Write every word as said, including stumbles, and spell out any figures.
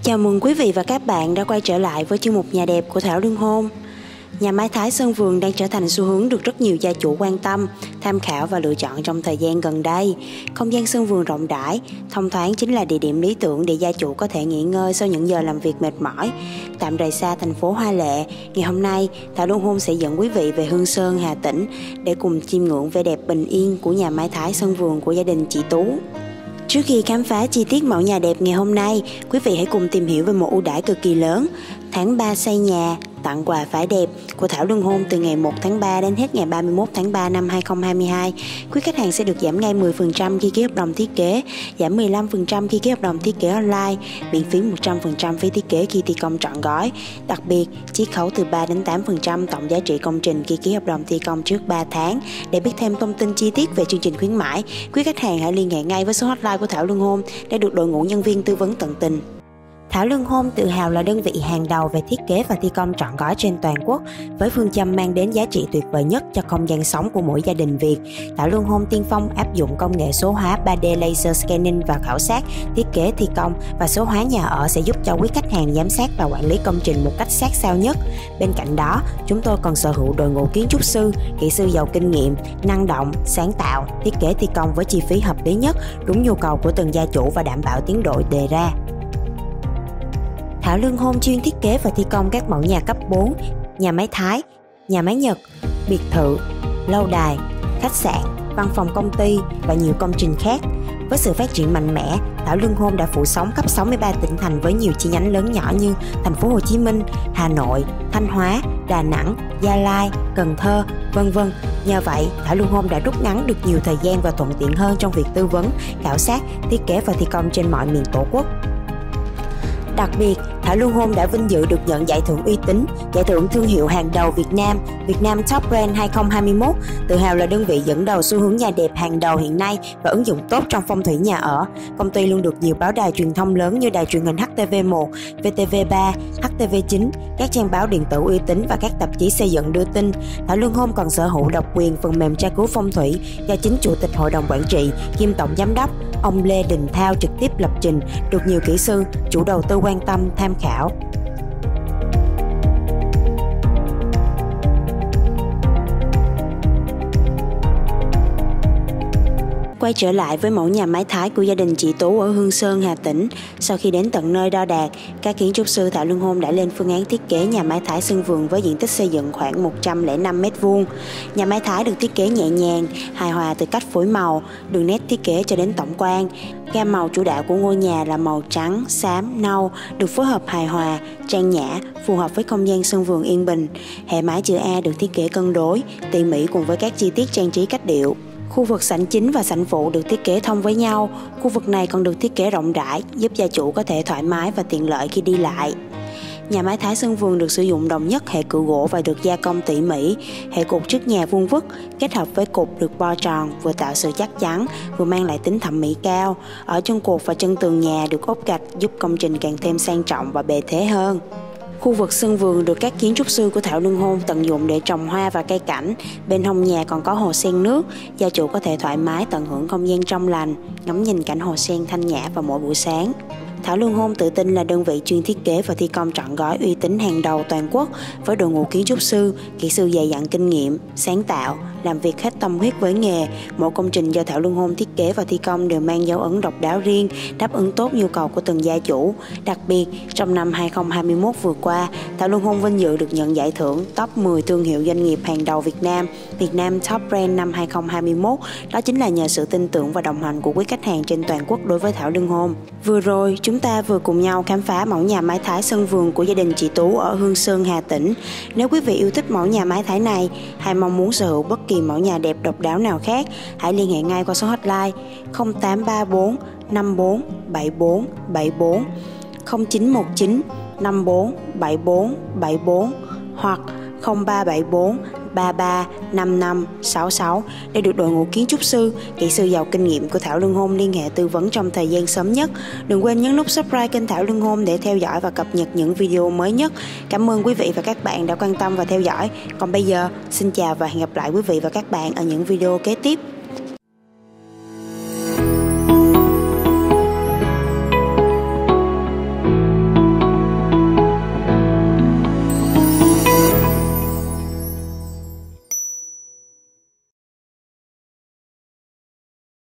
Chào mừng quý vị và các bạn đã quay trở lại với chuyên mục Nhà đẹp của Thảo Lương Hôn. Nhà máy Thái Sơn Vườn đang trở thành xu hướng được rất nhiều gia chủ quan tâm, tham khảo và lựa chọn trong thời gian gần đây. Không gian sân vườn rộng rãi, thông thoáng chính là địa điểm lý tưởng để gia chủ có thể nghỉ ngơi sau những giờ làm việc mệt mỏi. Tạm rời xa thành phố hoa lệ, ngày hôm nay Thảo Lương Hôn sẽ dẫn quý vị về Hương Sơn, Hà Tĩnh để cùng chiêm ngưỡng vẻ đẹp bình yên của nhà máy Thái Sơn Vườn của gia đình chị Tú. Trước khi khám phá chi tiết mẫu nhà đẹp ngày hôm nay, quý vị hãy cùng tìm hiểu về một ưu đãi cực kỳ lớn. Tháng ba xây nhà, tặng quà phải đẹp của Thảo Lương Hôn từ ngày một tháng ba đến hết ngày ba mươi mốt tháng ba năm hai không hai hai. Quý khách hàng sẽ được giảm ngay mười phần trăm khi ký hợp đồng thiết kế, giảm mười lăm phần trăm khi ký hợp đồng thiết kế online, miễn phí một trăm phần trăm phí thiết kế khi thi công trọn gói. Đặc biệt, chiết khấu từ ba đến tám phần trăm tổng giá trị công trình khi ký hợp đồng thi công trước ba tháng. Để biết thêm thông tin chi tiết về chương trình khuyến mãi, quý khách hàng hãy liên hệ ngay với số hotline của Thảo Lương Hôn để được đội ngũ nhân viên tư vấn tận tình. Thảo Lương Hôn tự hào là đơn vị hàng đầu về thiết kế và thi công trọn gói trên toàn quốc, với phương châm mang đến giá trị tuyệt vời nhất cho không gian sống của mỗi gia đình Việt. Thảo Lương Hôn tiên phong áp dụng công nghệ số hóa ba D laser scanning và khảo sát, thiết kế thi công và số hóa nhà ở sẽ giúp cho quý khách hàng giám sát và quản lý công trình một cách sát sao nhất. Bên cạnh đó, chúng tôi còn sở hữu đội ngũ kiến trúc sư, kỹ sư giàu kinh nghiệm, năng động, sáng tạo, thiết kế thi công với chi phí hợp lý nhất, đúng nhu cầu của từng gia chủ và đảm bảo tiến độ đề ra. Thảo Lương Hôn chuyên thiết kế và thi công các mẫu nhà cấp bốn, nhà máy Thái, nhà máy Nhật, biệt thự, lâu đài, khách sạn, văn phòng công ty và nhiều công trình khác. Với sự phát triển mạnh mẽ, Thảo Lương Hôn đã phủ sóng khắp sáu mươi ba tỉnh thành với nhiều chi nhánh lớn nhỏ như thành phố Hồ Chí Minh, Hà Nội, Thanh Hóa, Đà Nẵng, Gia Lai, Cần Thơ, vân vân. Nhờ vậy, Thảo Lương Hôn đã rút ngắn được nhiều thời gian và thuận tiện hơn trong việc tư vấn, khảo sát, thiết kế và thi công trên mọi miền Tổ quốc. Đặc biệt, Thảo Lương Hôn đã vinh dự được nhận giải thưởng uy tín, giải thưởng thương hiệu hàng đầu Việt Nam, Việt Nam Top Brand hai không hai mốt, tự hào là đơn vị dẫn đầu xu hướng nhà đẹp hàng đầu hiện nay và ứng dụng tốt trong phong thủy nhà ở. Công ty luôn được nhiều báo đài truyền thông lớn như đài truyền hình H T V một, V T V ba, H T V chín, các trang báo điện tử uy tín và các tạp chí xây dựng đưa tin. Thảo Lương Hôn còn sở hữu độc quyền phần mềm tra cứu phong thủy do chính Chủ tịch Hội đồng Quản trị kiêm Tổng Giám đốc ông Lê Đình Thao trực tiếp lập trình, được nhiều kỹ sư, chủ đầu tư quan tâm, tham khảo. Quay trở lại với mẫu nhà máy Thái của gia đình chị Tú ở Hương Sơn, Hà Tĩnh. Sau khi đến tận nơi đo đạc, các kiến trúc sư Thảo Lương Hôn đã lên phương án thiết kế nhà máy Thái Sơn Vườn với diện tích xây dựng khoảng một trăm lẻ năm mét vuông. Nhà máy Thái được thiết kế nhẹ nhàng, hài hòa từ cách phối màu, đường nét thiết kế cho đến tổng quan. Gam màu chủ đạo của ngôi nhà là màu trắng, xám, nâu, được phối hợp hài hòa, trang nhã, phù hợp với không gian sân vườn yên bình. Hệ mái chữ A được thiết kế cân đối, tỉ mỉ cùng với các chi tiết trang trí cách điệu. Khu vực sảnh chính và sảnh phụ được thiết kế thông với nhau. Khu vực này còn được thiết kế rộng rãi, giúp gia chủ có thể thoải mái và tiện lợi khi đi lại. Nhà máy Thái Sơn Vườn được sử dụng đồng nhất hệ cự gỗ và được gia công tỉ mỉ. Hệ cột trước nhà vuông vức kết hợp với cột được bo tròn, vừa tạo sự chắc chắn, vừa mang lại tính thẩm mỹ cao. Ở chân cột và chân tường nhà được ốp gạch giúp công trình càng thêm sang trọng và bề thế hơn. Khu vực sân vườn được các kiến trúc sư của Thảo Lương Hôn tận dụng để trồng hoa và cây cảnh. Bên hông nhà còn có hồ sen nước, gia chủ có thể thoải mái tận hưởng không gian trong lành, ngắm nhìn cảnh hồ sen thanh nhã vào mỗi buổi sáng. Thảo Lương Hôn tự tin là đơn vị chuyên thiết kế và thi công trọn gói uy tín hàng đầu toàn quốc, với đội ngũ kiến trúc sư, kỹ sư dày dặn kinh nghiệm, sáng tạo, làm việc hết tâm huyết với nghề. Mỗi công trình do Thảo Lương Hôn thiết kế và thi công đều mang dấu ấn độc đáo riêng, đáp ứng tốt nhu cầu của từng gia chủ. Đặc biệt, trong năm hai không hai mốt vừa qua, Thảo Lương Hôn vinh dự được nhận giải thưởng Top mười thương hiệu doanh nghiệp hàng đầu Việt Nam, Việt Nam Top Brand năm hai không hai mốt. Đó chính là nhờ sự tin tưởng và đồng hành của quý khách hàng trên toàn quốc đối với Thảo Lương Hôn. Vừa rồi, chúng ta vừa cùng nhau khám phá mẫu nhà máy Thái Sơn Vườn của gia đình chị Tú ở Hương Sơn, Hà Tĩnh. Nếu quý vị yêu thích mẫu nhà máy Thái này hay mong muốn sở hữu bất kỳ mẫu nhà đẹp độc đáo nào khác, hãy liên hệ ngay qua số hotline không tám ba bốn năm bốn bảy bốn bảy bốn, không chín một chín năm bốn bảy bốn bảy bốn hoặc không ba bảy bốn ba ba năm năm sáu sáu để được đội ngũ kiến trúc sư, kỹ sư giàu kinh nghiệm của Thảo Lương Hôn liên hệ tư vấn trong thời gian sớm nhất. Đừng quên nhấn nút subscribe kênh Thảo Lương Hôn để theo dõi và cập nhật những video mới nhất. Cảm ơn quý vị và các bạn đã quan tâm và theo dõi. Còn bây giờ, xin chào và hẹn gặp lại quý vị và các bạn ở những video kế tiếp.